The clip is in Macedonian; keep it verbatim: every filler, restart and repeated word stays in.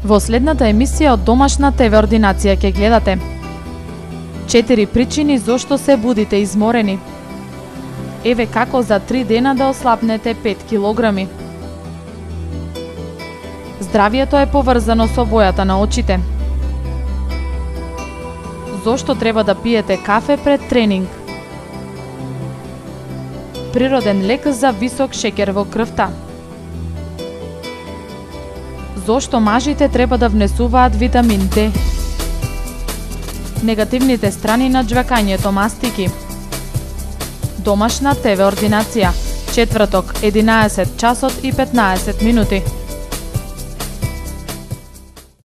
Во следната емисија од домашна Те Ве ординација ќе гледате четири причини зошто се будите изморени. Еве како за три дена да ослабнете пет килограми. Здравието е поврзано со бојата на очите. Зошто треба да пиете кафе пред тренинг? Природен лек за висок шеќер во крвта. Зошто мажите треба да внесуваат витамин Д? Негативните страни на џвакањето мастики. Домашна Те Ве ординација, четврток, единаесет часот и петнаесет минути.